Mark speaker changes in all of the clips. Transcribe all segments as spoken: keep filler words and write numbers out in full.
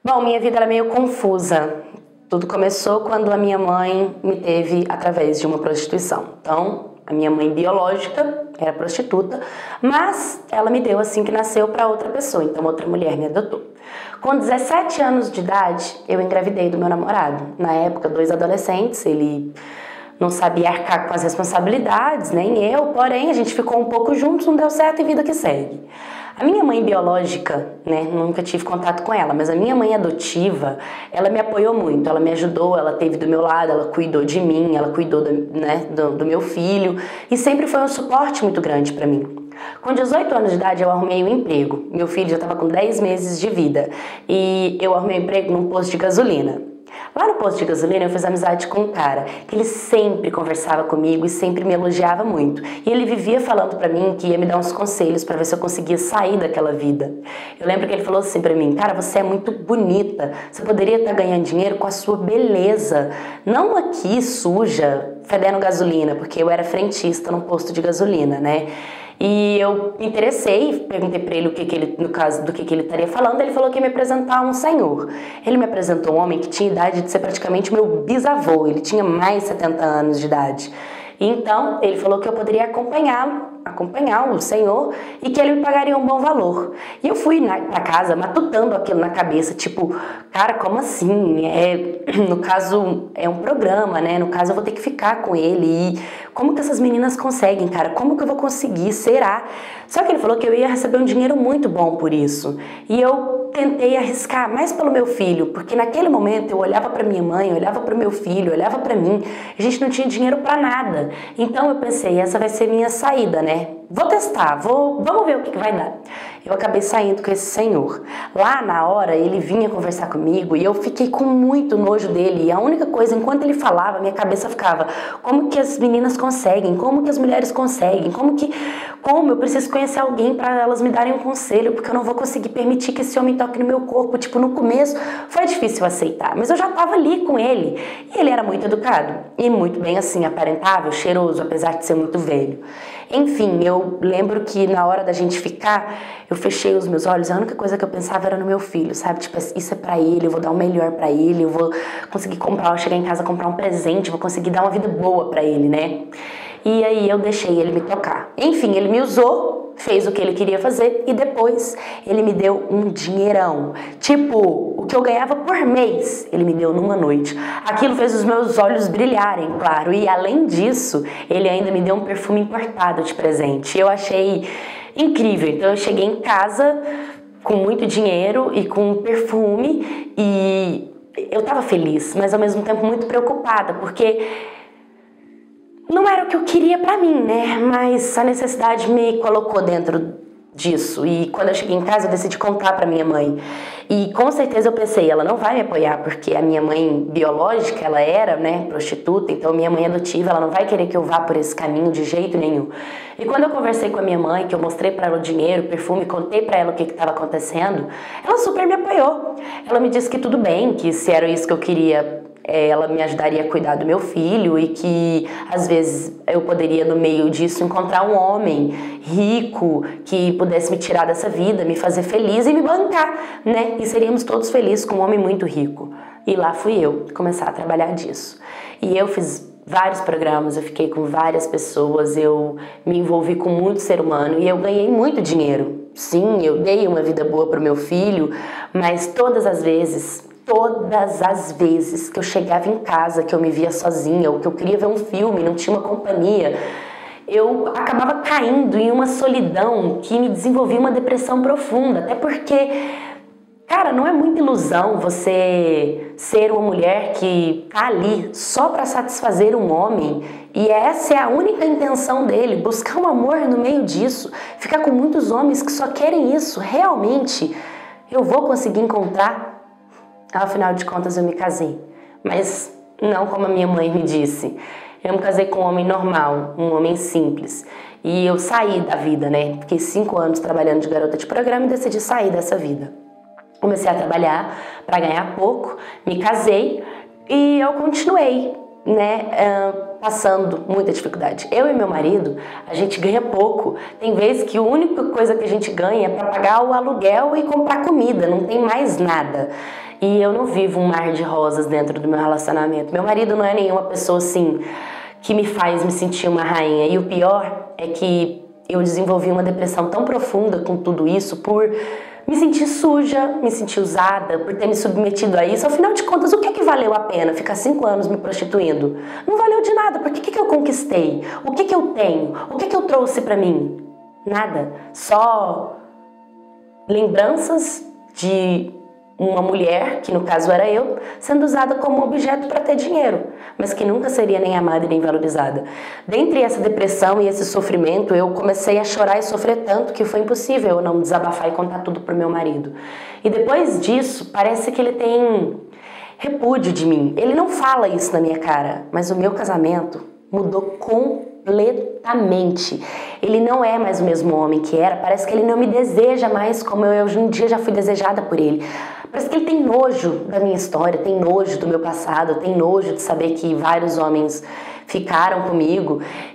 Speaker 1: Bom, minha vida era meio confusa. Tudo começou quando a minha mãe me teve através de uma prostituição. Então, a minha mãe biológica era prostituta, mas ela me deu assim que nasceu para outra pessoa, então outra mulher me adotou. Com dezessete anos de idade, eu engravidei do meu namorado. Na época, dois adolescentes, ele não sabia arcar com as responsabilidades, nem eu, porém a gente ficou um pouco juntos, não deu certo e vida que segue. A minha mãe biológica, né, nunca tive contato com ela, mas a minha mãe adotiva, ela me apoiou muito, ela me ajudou, ela esteve do meu lado, ela cuidou de mim, ela cuidou do, né, do, do meu filho e sempre foi um suporte muito grande para mim. Com dezoito anos de idade eu arrumei um emprego, meu filho já estava com dez meses de vida e eu arrumei um emprego num posto de gasolina. Lá no posto de gasolina eu fiz amizade com um cara que ele sempre conversava comigo e sempre me elogiava muito. E ele vivia falando pra mim que ia me dar uns conselhos pra ver se eu conseguia sair daquela vida. Eu lembro que ele falou assim pra mim: cara, você é muito bonita, você poderia estar ganhando dinheiro com a sua beleza, não aqui suja, fedendo gasolina, porque eu era frentista num posto de gasolina, né? E eu me interessei, perguntei pra ele o que que ele, no caso, do que que ele estaria falando. Ele falou que ia me apresentar um senhor. Ele me apresentou um homem que tinha idade de ser praticamente meu bisavô. Ele tinha mais de setenta anos de idade. Então, ele falou que eu poderia acompanhá-lo, acompanhar o senhor e que ele me pagaria um bom valor. E eu fui na, pra casa matutando aquilo na cabeça, tipo, cara, como assim? É, no caso, é um programa, né? No caso, eu vou ter que ficar com ele. E como que essas meninas conseguem, cara? Como que eu vou conseguir? Será? Só que ele falou que eu ia receber um dinheiro muito bom por isso. E eu tentei arriscar mais pelo meu filho, porque naquele momento eu olhava pra minha mãe, eu olhava pro meu filho, eu olhava pra mim, a gente não tinha dinheiro pra nada. Então eu pensei, essa vai ser minha saída, né? Vou testar, vou, vamos ver o que, que vai dar. Eu acabei saindo com esse senhor. Lá na hora ele vinha conversar comigo e eu fiquei com muito nojo dele. E a única coisa, enquanto ele falava, minha cabeça ficava: como que as meninas conseguem? Como que as mulheres conseguem? Como que, como eu preciso conhecer alguém para elas me darem um conselho, porque eu não vou conseguir permitir que esse homem toque no meu corpo. Tipo, no começo foi difícil aceitar, mas eu já tava ali com ele. E ele era muito educado e muito bem assim, aparentável, cheiroso, apesar de ser muito velho. Enfim, eu lembro que na hora da gente ficar, eu fechei os meus olhos, a única coisa que eu pensava era no meu filho, sabe? Tipo, isso é pra ele, eu vou dar o melhor pra ele, eu vou conseguir comprar, eu chegar em casa, comprar um presente, eu vou conseguir dar uma vida boa pra ele, né? E aí eu deixei ele me tocar. Enfim, ele me usou, fez o que ele queria fazer e depois ele me deu um dinheirão. Tipo, o que eu ganhava por mês, ele me deu numa noite. Aquilo fez os meus olhos brilharem, claro. E além disso, ele ainda me deu um perfume importado de presente. Eu achei incrível. Então eu cheguei em casa com muito dinheiro e com um perfume e eu tava feliz, mas ao mesmo tempo muito preocupada, porque não era o que eu queria pra mim, né? Mas a necessidade me colocou dentro disso. E quando eu cheguei em casa, eu decidi contar pra minha mãe. E com certeza eu pensei, ela não vai me apoiar, porque a minha mãe biológica, ela era, né, prostituta. Então minha mãe adotiva, ela não vai querer que eu vá por esse caminho de jeito nenhum. E quando eu conversei com a minha mãe, que eu mostrei pra ela o dinheiro, o perfume, contei pra ela o que que estava acontecendo, ela super me apoiou. Ela me disse que tudo bem, que se era isso que eu queria, ela me ajudaria a cuidar do meu filho e que às vezes eu poderia no meio disso encontrar um homem rico que pudesse me tirar dessa vida, me fazer feliz e me bancar, né? E seríamos todos felizes com um homem muito rico. E lá fui eu começar a trabalhar disso. E eu fiz vários programas, eu fiquei com várias pessoas, eu me envolvi com muito ser humano e eu ganhei muito dinheiro. Sim, eu dei uma vida boa pro meu filho, mas todas as vezes... Todas as vezes que eu chegava em casa, que eu me via sozinha, ou que eu queria ver um filme, não tinha uma companhia, eu acabava caindo em uma solidão que me desenvolvia uma depressão profunda. Até porque, cara, não é muita ilusão você ser uma mulher que tá ali só pra satisfazer um homem e essa é a única intenção dele, buscar um amor no meio disso, ficar com muitos homens que só querem isso. Realmente, eu vou conseguir encontrar? Afinal de contas eu me casei, mas não como a minha mãe me disse. Eu me casei com um homem normal, um homem simples. E eu saí da vida, né? Fiquei cinco anos trabalhando de garota de programa e decidi sair dessa vida. Comecei a trabalhar para ganhar pouco, me casei e eu continuei, né? Uh, passando muita dificuldade. Eu e meu marido, a gente ganha pouco. Tem vezes que a única coisa que a gente ganha é para pagar o aluguel e comprar comida, não tem mais nada. e eu não vivo um mar de rosas dentro do meu relacionamento. Meu marido não é nenhuma pessoa assim que me faz me sentir uma rainha, e o pior é que eu desenvolvi uma depressão tão profunda com tudo isso por me sentir suja, me sentir usada, por ter me submetido a isso. Afinal de contas, o que é que valeu a pena ficar cinco anos me prostituindo? Não valeu de nada, porque o que é que eu conquistei? O que é que eu tenho? O que é que eu trouxe pra mim? Nada. Só lembranças de uma mulher, que no caso era eu, sendo usada como objeto para ter dinheiro, mas que nunca seria nem amada e nem valorizada. Dentre essa depressão e esse sofrimento, eu comecei a chorar e sofrer tanto que foi impossível eu não desabafar e contar tudo pro meu marido. E depois disso, parece que ele tem repúdio de mim. Ele não fala isso na minha cara, mas o meu casamento mudou completamente. Ele não é mais o mesmo homem que era, parece que ele não me deseja mais como eu hoje um dia já fui desejada por ele. Parece que ele tem nojo da minha história, tem nojo do meu passado, tem nojo de saber que vários homens ficaram comigo.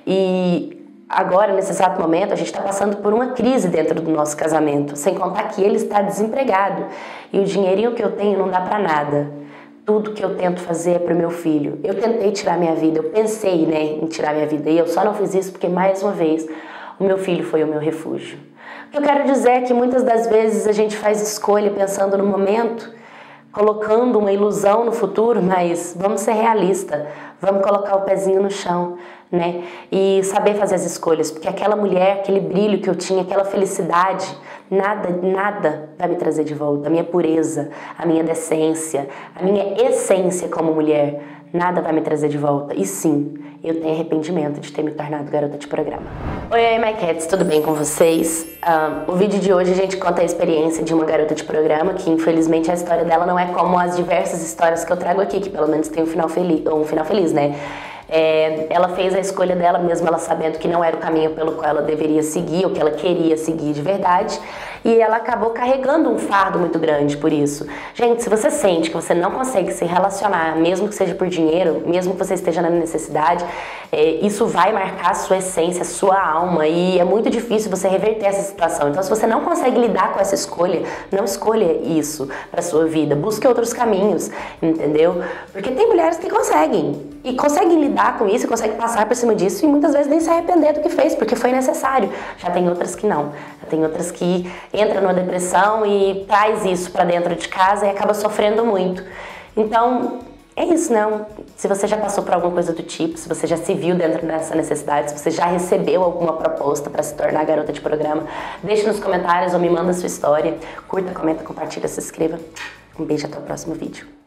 Speaker 1: E agora, nesse exato momento, a gente está passando por uma crise dentro do nosso casamento, sem contar que ele está desempregado e o dinheirinho que eu tenho não dá para nada. Tudo que eu tento fazer é pro meu filho. Eu tentei tirar minha vida, eu pensei, né, em tirar minha vida, e eu só não fiz isso porque, mais uma vez, o meu filho foi o meu refúgio. O que eu quero dizer é que muitas das vezes a gente faz escolha pensando no momento, colocando uma ilusão no futuro, mas vamos ser realistas, vamos colocar o pezinho no chão, né? E saber fazer as escolhas, porque aquela mulher, aquele brilho que eu tinha, aquela felicidade, nada, nada vai me trazer de volta. A minha pureza, a minha decência, a minha essência como mulher, nada vai me trazer de volta. E sim, eu tenho arrependimento de ter me tornado garota de programa. Oi, oi, my cats, tudo bem com vocês? Um, o vídeo de hoje a gente conta a experiência de uma garota de programa, que infelizmente a história dela não é como as diversas histórias que eu trago aqui, que pelo menos tem um final feliz, um final feliz, né? É, ela fez a escolha dela, mesmo ela sabendo que não era o caminho pelo qual ela deveria seguir, ou que ela queria seguir de verdade, e ela acabou carregando um fardo muito grande por isso. Gente, se você sente que você não consegue se relacionar, mesmo que seja por dinheiro, mesmo que você esteja na necessidade, é, isso vai marcar a sua essência, a sua alma, e é muito difícil você reverter essa situação. Então, se você não consegue lidar com essa escolha, não escolha isso para sua vida, busque outros caminhos, entendeu? Porque tem mulheres que conseguem, e conseguem lidar com isso, conseguem passar por cima disso e muitas vezes nem se arrepender do que fez, porque foi necessário. Já tem outras que não. Já tem outras que entram numa depressão e traz isso pra dentro de casa e acaba sofrendo muito. Então, é isso, não? Se você já passou por alguma coisa do tipo, se você já se viu dentro dessa necessidade, se você já recebeu alguma proposta para se tornar garota de programa, deixe nos comentários ou me manda a sua história. Curta, comenta, compartilha, se inscreva. Um beijo, até o próximo vídeo.